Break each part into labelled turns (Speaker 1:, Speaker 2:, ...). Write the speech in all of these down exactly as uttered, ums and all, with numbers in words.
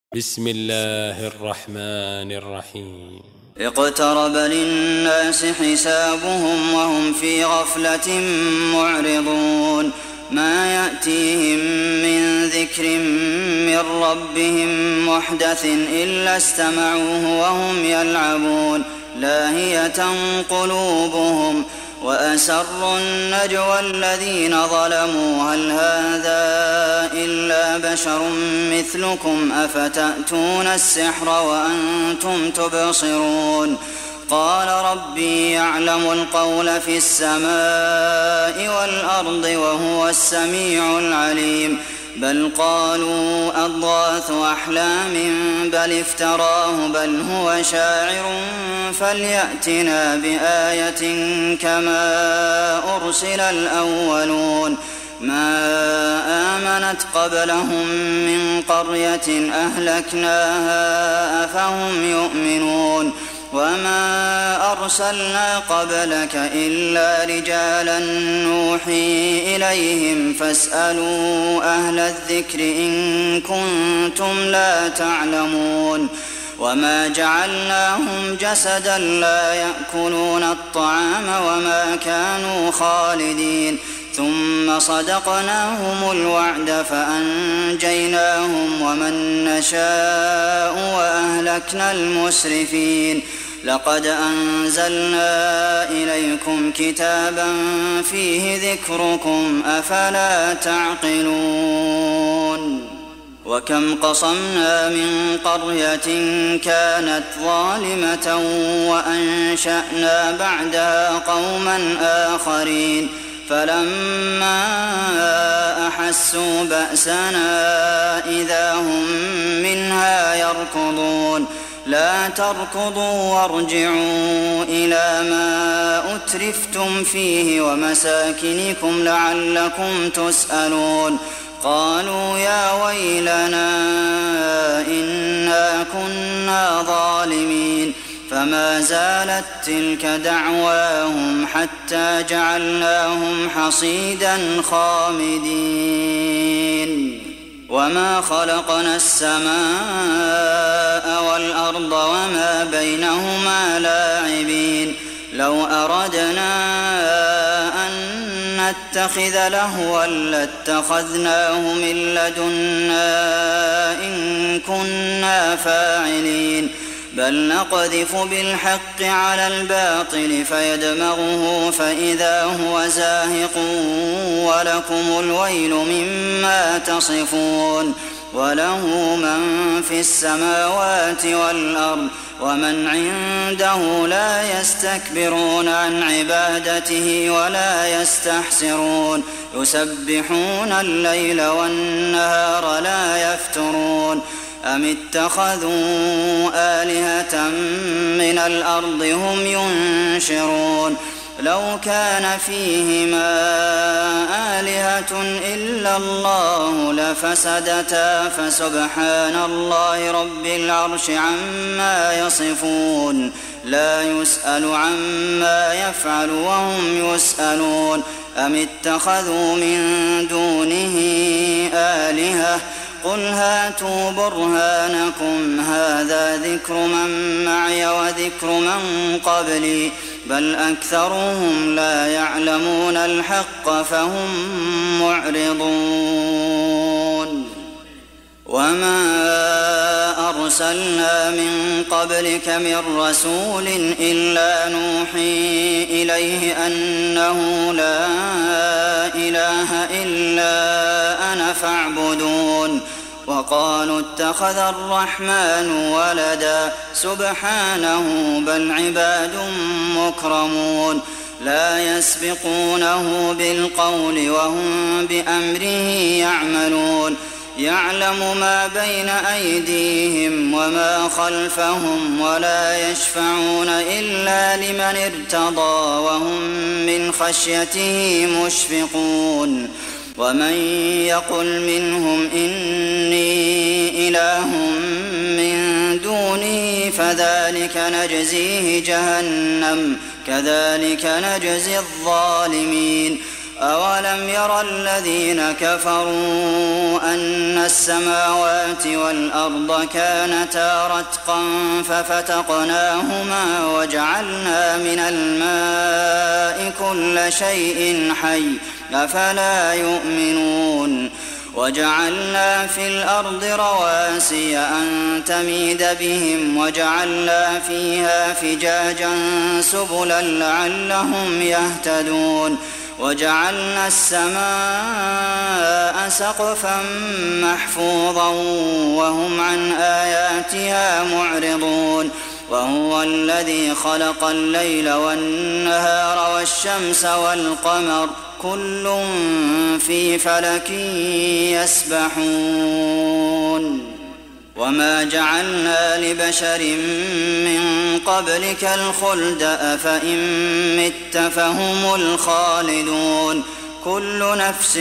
Speaker 1: بسم الله الرحمن الرحيم
Speaker 2: اقترب للناس حسابهم وهم في غفلة معرضون ما يأتيهم من ذكر من ربهم محدث إلا استمعوه وهم يلعبون لاهية قلوبهم وأسروا النجوى الذين ظلموا هل هذا إلا بشر مثلكم أفتأتون السحر وأنتم تبصرون قال ربي يعلم القول في السماء والأرض وهو السميع العليم بل قالوا أضغاث أحلام بل افتراه بل هو شاعر فليأتنا بآية كما أرسل الأولون ما آمنت قبلهم من قرية أهلكناها أفهم يؤمنون وما أرسلنا قبلك إلا رجالا نوحي إليهم فاسألوا أهل الذكر إن كنتم لا تعلمون وما جعلناهم جسدا لا يأكلون الطعام وما كانوا خالدين ثم صدقناهم الوعد فأنجيناهم ومن نشاء وأهلكنا المسرفين لقد أنزلنا إليكم كتابا فيه ذكركم أفلا تعقلون وكم قصمنا من قرية كانت ظالمة وأنشأنا بعدها قوما آخرين فلما أحسوا بأسنا إذا هم منها يركضون لا تركضوا وارجعوا إلى ما أترفتم فيه ومساكنكم لعلكم تسألون قالوا يا ويلنا إنا كنا ظالمين فما زالت تلك دعواهم حتى جعلناهم حصيدا خامدين وما خلقنا السماء والأرض وما بينهما لاعبين لو أردنا أن نتخذ لهوا لاتخذناه من لدنا إن كنا فاعلين بل نقذف بالحق على الباطل فيدمغه فإذا هو زاهق ولكم الويل مما تصفون وله من في السماوات والأرض ومن عنده لا يستكبرون عن عبادته ولا يستحسرون يسبحون الليل والنهار لا يفترون أم اتخذوا آلهة من الأرض هم ينشرون لو كان فيهما آلهة إلا الله لفسدتا فسبحان الله رب العرش عما يصفون لا يسأل عما يفعل وهم يسألون أم اتخذوا من دونه آلهة قل هاتوا برهانكم هذا ذكر من معي وذكر من قبلي بل أكثرهم لا يعلمون الحق فهم معرضون وما أرسلنا من قبلك من رسول إلا نوحي إليه أنه لا إله إلا أنا فاعبدون وقالوا اتخذ الرحمن ولدا سبحانه بل عباد مكرمون لا يسبقونه بالقول وهم بأمره يعملون يعلم ما بين أيديهم وما خلفهم ولا يشفعون إلا لمن ارتضى وهم من خشيته مشفقون ومن يقل منهم إني إله من دونه فذلك نجزيه جهنم كذلك نجزي الظالمين أولم ير الذين كفروا أن السماوات والأرض كانتا رتقا ففتقناهما وجعلنا من الماء كل شيء حي أفلا يؤمنون وجعلنا في الأرض رواسي أن تميد بهم وجعلنا فيها فجاجا سبلا لعلهم يهتدون وجعلنا السماء سقفا محفوظا وهم عن آياتها معرضون وهو الذي خلق الليل والنهار والشمس والقمر كل في فلك يسبحون وما جعلنا لبشر من قبلك الخلد أفإن مت فهم الخالدون كل نفس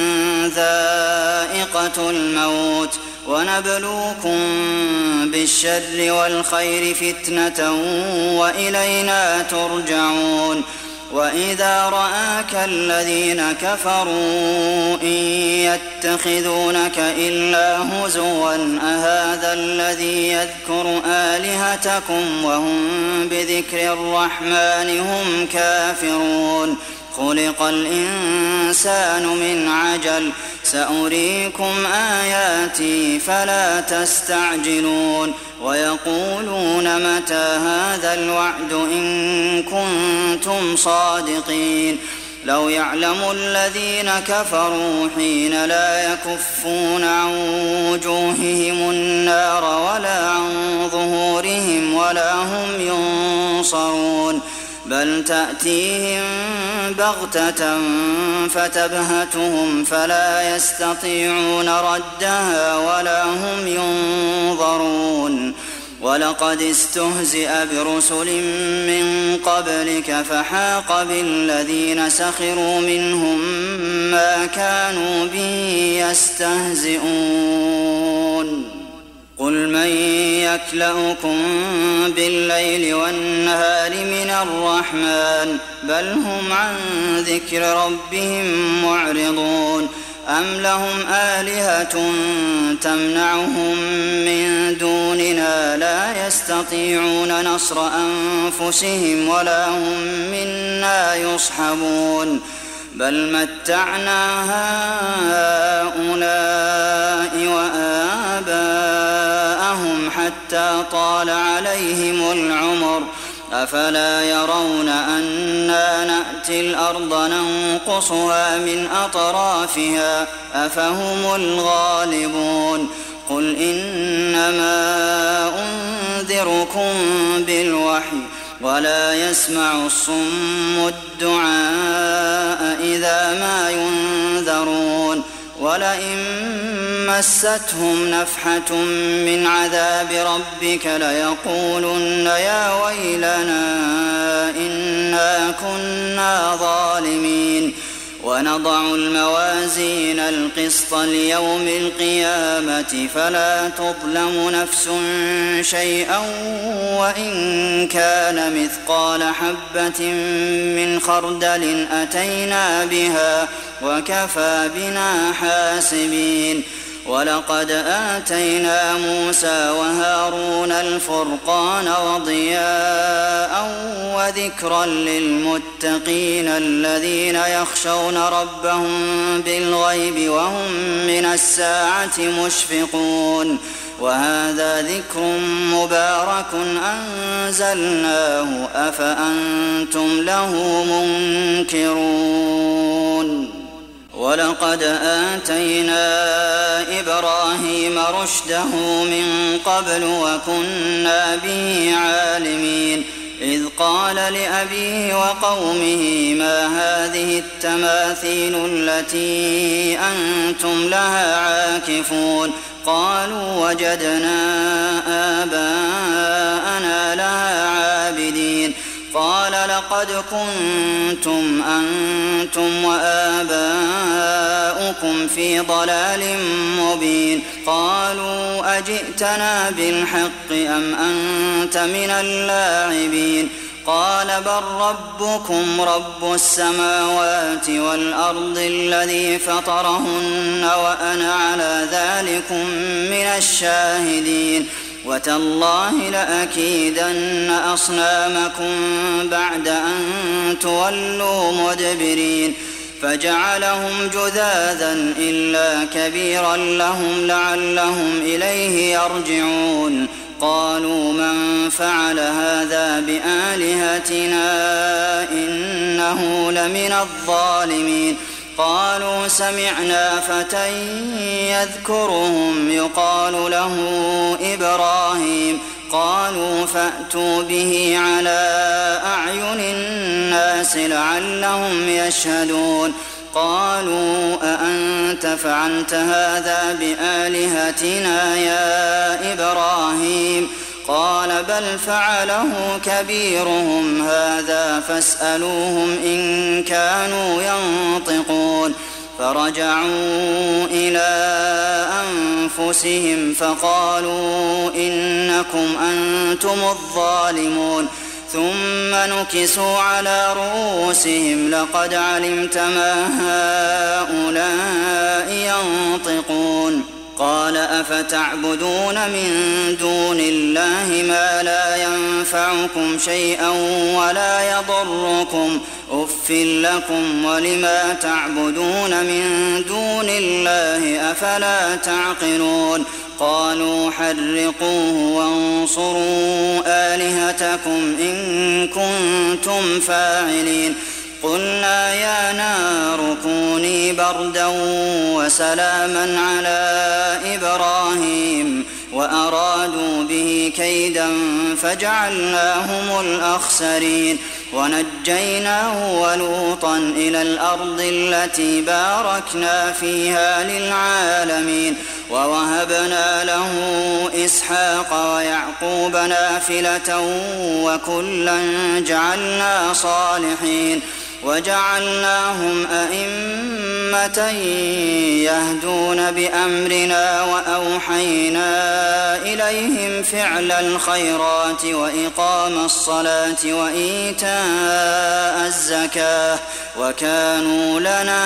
Speaker 2: ذائقة الموت ونبلوكم بالشر والخير فتنة وإلينا ترجعون وإذا رآك الذين كفروا إن يتخذونك إلا هزوا أهذا الذي يذكر آلهتكم وهم بذكر الرحمن هم كافرون خلق الإنسان من عجل سأريكم آياتي فلا تستعجلون ويقولون متى هذا الوعد إن كنتم صادقين لو يعلم الذين كفروا حين لا يكفون عن وجوههم النار ولا عن ظهورهم ولا هم ينصرون بل تأتيهم بغتة فتبهتهم فلا يستطيعون ردها ولا هم ينظرون ولقد استهزئ برسل من قبلك فحاق بالذين سخروا منهم ما كانوا به يستهزئون قل من يكلؤكم بالليل والنهار من الرحمن بل هم عن ذكر ربهم معرضون أم لهم آلهة تمنعهم من دوننا لا يستطيعون نصر أنفسهم ولا هم منا يصحبون بل متعنا هؤلاء وآباءهم حتى طال عليهم العمر أفلا يرون أنا نأتي الأرض ننقصها من أطرافها أفهم الغالبون قل إنما أنذركم بالوحي ولا يسمع الصم الدعاء إذا ما ينذرون ولئن مستهم نفحة من عذاب ربك ليقولن يا ويلنا إنا كنا ظالمين ونضع الموازين القسط ليوم القيامة فلا تظلم نفس شيئا وإن كان مثقال حبة من خردل أتينا بها وكفى بنا حاسبين ولقد آتينا موسى وهارون الفرقان وضياء وذكرا للمتقين الذين يخشون ربهم بالغيب وهم من الساعة مشفقون وهذا ذكر مبارك أنزلناه أفأنتم له منكرون ولقد آتينا إبراهيم رشده من قبل وكنا به عالمين إذ قال لأبيه وقومه ما هذه التماثيل التي أنتم لها عاكفون قالوا وجدنا آباءنا لها عابدين قال لقد كنتم أنتم وآباؤكم في ضلال مبين قالوا أجئتنا بالحق أم أنت من اللاعبين قال بل ربكم رب السماوات والأرض الذي فطرهن وأنا على ذلكم من الشاهدين وتالله لأكيدن أصنامكم بعد أن تولوا مدبرين فجعلهم جذاذا إلا كبيرا لهم لعلهم إليه يرجعون قالوا من فعل هذا بآلهتنا إنه لمن الظالمين قالوا سمعنا فتى يذكرهم يقال له إبراهيم قالوا فأتوا به على أعين الناس لعلهم يشهدون قالوا أأنت فعلت هذا بآلهتنا يا إبراهيم قال بل فعله كبيرهم هذا فاسألوهم إن كانوا ينطقون فرجعوا إلى أنفسهم فقالوا إنكم أنتم الظالمون ثم نكسوا على رؤوسهم لقد علمت ما هؤلاء ينطقون قال أفتعبدون من دون الله ما لا ينفعكم شيئا ولا يضركم أف لكم ولما تعبدون من دون الله أفلا تعقلون قالوا حرقوه وانصروا آلهتكم إن كنتم فاعلين قلنا يا نار كوني بردا وسلاما على إبراهيم وأرادوا به كيدا فجعلناهم الأخسرين ونجيناه ولوطا إلى الأرض التي باركنا فيها للعالمين ووهبنا له إسحاق ويعقوب نافلة وكلا جعلنا صالحين وجعلناهم أئمة يهدون بأمرنا وأوحينا إليهم فعل الخيرات وإقام الصلاة وإيتاء الزكاة وكانوا لنا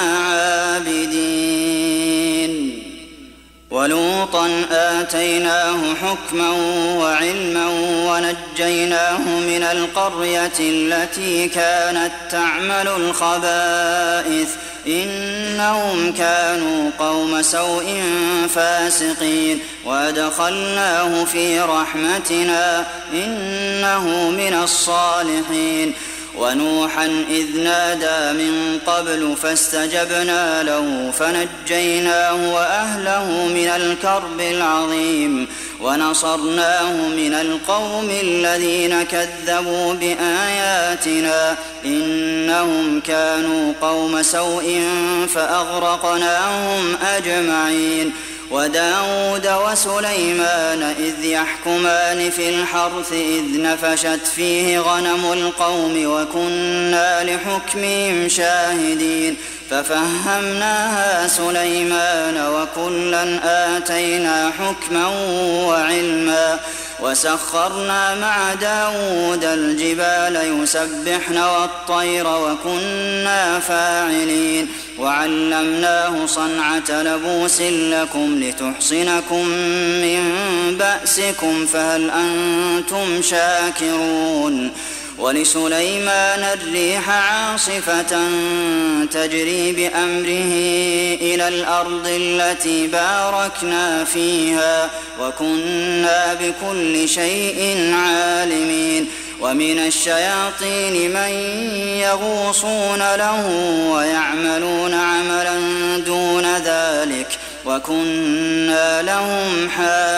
Speaker 2: عابدين ولوطا آتيناه حكما وعلما ونجيناه من القرية التي كانت تعمل الخبائث إنهم كانوا قوم سوء فاسقين وأدخلناه في رحمتنا إنه من الصالحين ونوحا إذ نادى من قبل فاستجبنا له فنجيناه وأهله من الكرب العظيم ونصرناه من القوم الذين كذبوا بآياتنا إنهم كانوا قوم سوء فأغرقناهم أجمعين وداود وسليمان إذ يحكمان في الحرث إذ نفشت فيه غنم القوم وكنا لحكمهم شاهدين ففهمناها سليمان وكلا آتينا حكما وعلما وسخرنا مع داود الجبال يسبحن والطير وكنا فاعلين وعلمناه صنعة لبوس لكم لتحصنكم من بأسكم فهل أنتم شاكرون ولسليمان الريح عاصفة تجري بأمره إلى الأرض التي باركنا فيها وكنا بكل شيء عالمين ومن الشياطين من يغوصون له ويعملون عملا دون ذلك وكنا لهم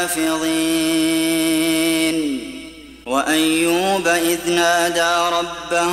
Speaker 2: حافظين وأيوب إذ نادى ربه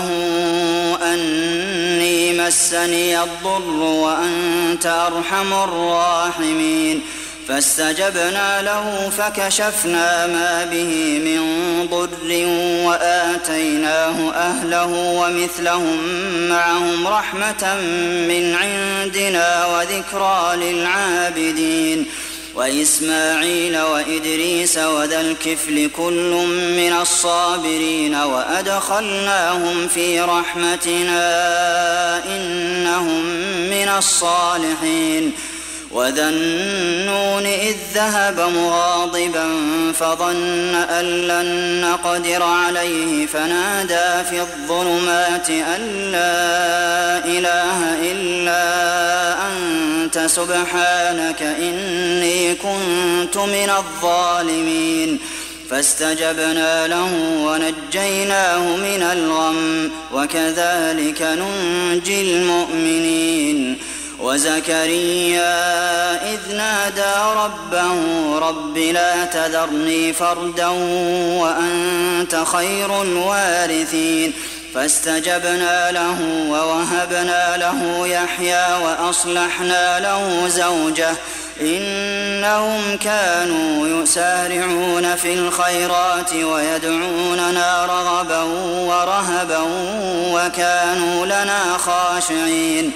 Speaker 2: أني مسني الضر وأنت أرحم الراحمين فاستجبنا له فكشفنا ما به من ضر وآتيناه أهله ومثلهم معهم رحمة من عندنا وذكرى للعابدين وإسماعيل وإدريس وذا الكفل كل من الصابرين وأدخلناهم في رحمتنا إنهم من الصالحين وذا النون إذ ذهب مغاضبا فظن أن لن نقدر عليه فنادى في الظلمات أن لا إله إلا أنت سبحانك إني كنت من الظالمين فاستجبنا له ونجيناه من الغم وكذلك ننجي المؤمنين وزكريا إذ نادى ربه رب لا تذرني فردا وأنت خير الوارثين فاستجبنا له ووهبنا له يحيى وأصلحنا له زوجه إنهم كانوا يسارعون في الخيرات ويدعوننا رغبا ورهبا وكانوا لنا خاشعين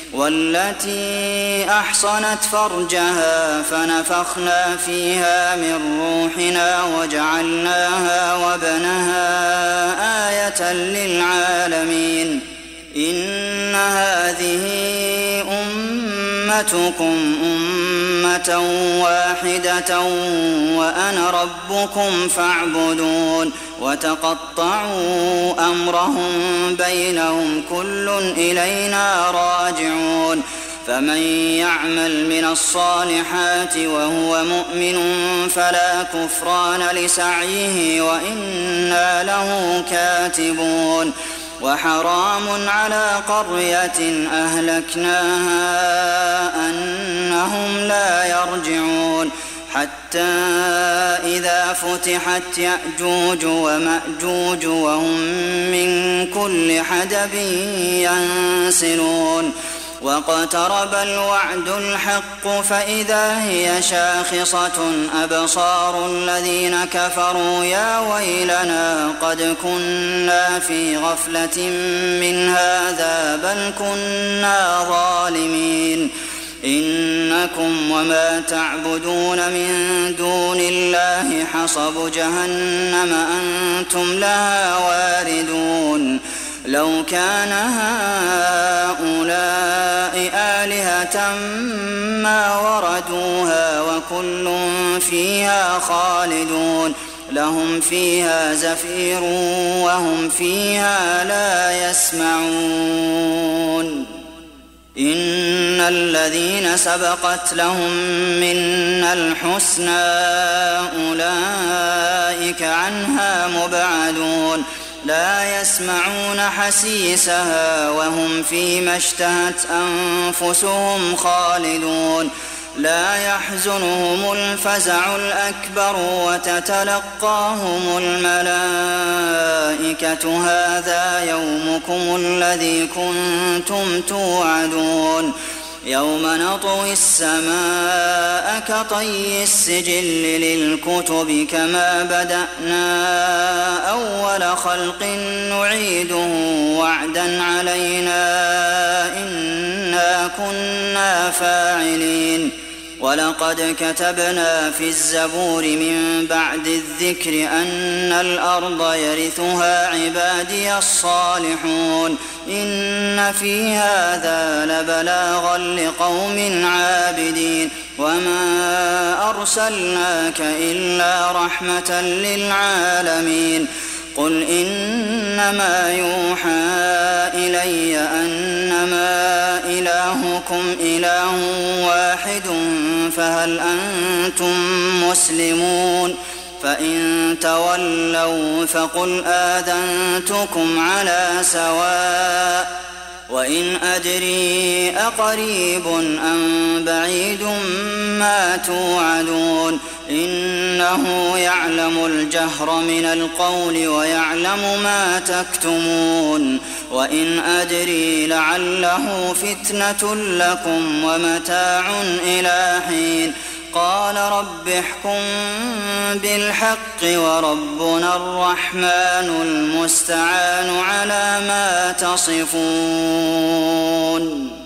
Speaker 2: والتي أحصنت فرجها فنفخنا فيها من روحنا وجعلناها وابنها آية للعالمين إن هذه أمتكم أمة واحدة وأنا ربكم فاعبدون وتقطعوا أمرهم بينهم كل إلينا راجعون فمن يعمل من الصالحات وهو مؤمن فلا كفران لسعيه وإنا له كاتبون وحرام على قرية أهلكناها أنهم لا يرجعون حتى إذا فتحت يأجوج ومأجوج وهم من كل حدب ينسلون واقترب الوعد الحق فإذا هي شاخصة أبصار الذين كفروا يا ويلنا قد كنا في غفلة من هذا بل كنا ظالمين إنكم وما تعبدون من دون الله حصب جهنم أنتم لها واردون لو كان هؤلاء آلهة ما وردوها وكل فيها خالدون لهم فيها زفير وهم فيها لا يسمعون إن الذين سبقت لهم منا الحسنى أولئك عنها مبعدون لا يسمعون حسيسها وهم فيما اشتهت أنفسهم خالدون لا يحزنهم الفزع الأكبر وتتلقاهم الملائكة هذا يومكم الذي كنتم توعدون يوم نطوي السماء كطي السجل للكتب كما بدأنا أول خلق نعيده وعدا علينا إنا كنا فاعلين ولقد كتبنا في الزبور من بعد الذكر أن الأرض يرثها عبادي الصالحون إن في هذا لبلاغا لقوم عابدين وما أرسلناك إلا رحمة للعالمين قل إنما يوحى إلي أنما إلهكم إله واحد فهل أنتم مسلمون فإن تولوا فقل آذنتكم على سواء وإن أدري أقريب أم بعيد ما توعدون إنه يعلم الجهر من القول ويعلم ما تكتمون وإن أدري لعله فتنة لكم ومتاع إلى حين قال رب احكم بالحق وربنا الرحمن المستعان على ما تصفون.